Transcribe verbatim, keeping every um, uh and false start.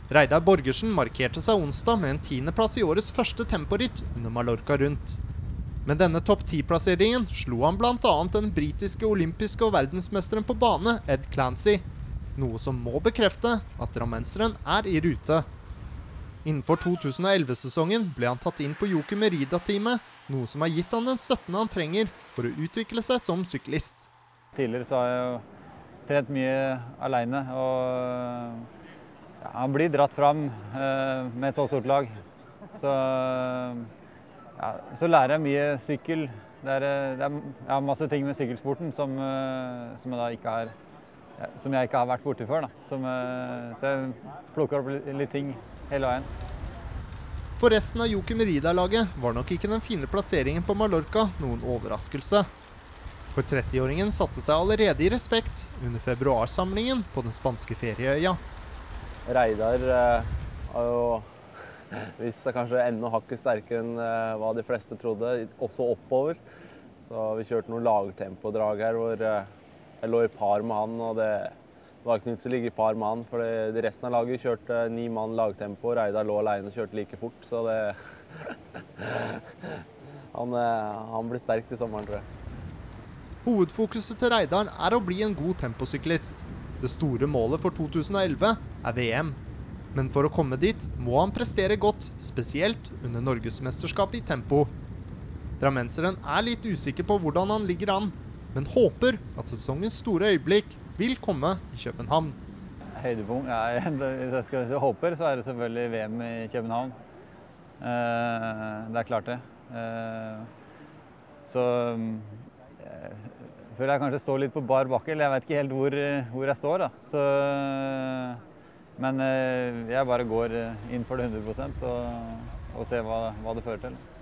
Reidar Borgersen markerte seg onsdag med en tiendeplass i årets første temporitt under Mallorca rundt. Med denne topp ti-plasseringen slo han blant annet den britiske olympiske og verdensmesteren på bane, Ed Clancy, noe som må bekrefte at drammenseren er i rute. Innenfor to tusen og elleve-sesongen ble han tatt inn på Joker Merida-teamet, noe som har gitt han den støtten han trenger for å utvikle seg som syklist. Tidligere så har jeg jo trent mye alene, og ja, han blir dratt fram eh, med et så stort lag. Så, ja, så lærer jeg mye sykkel. Det er, det er ja, masse ting med sykkelsporten som, som, jeg, da ikke har, ja, som jeg ikke har vært borti før. Da. Som, så jeg plukker opp litt ting hele veien. For resten av Joker Merida-laget var nok ikke den fine plasseringen på Mallorca noen overraskelse. For trettiåringen satte seg allerede i respekt under februarsamlingen på den spanske ferieøya. Reidar eh, har jo vist seg kanskje enda hakket sterkere enn eh, hva de fleste trodde, også oppover. Så vi kjørte noen lagtempodrag her hvor eh, jeg lå i par med han, og det var ikke nytt å ligge i par med han, for det, de resten av laget kjørte ni mann lagtempo, og Reidar lå alene og kjørte like fort, så det han, eh, han blir sterk i sommeren, tror jeg. Hovedfokuset til Reidar er å bli en god temposyklist. Det store målet for to tusen og elleve er V M. Men for å komme dit må han prestere godt, spesielt under Norgesmesterskapet i tempo. Drammenseren er litt usikker på hvordan han ligger an, men håper at sesongens store øyeblikk vil komme i København. Høydepunkt, ja, hvis jeg skal si håper, så er det selvfølgelig V M i København. Eh, det er klart det. Eh, så jeg føler jeg kanskje står litt på bar bakkel. Jeg vet ikke helt hvor, hvor jeg står. Da. Så, men jeg bare går inn for det hundre prosent og, og ser hva, hva det fører til.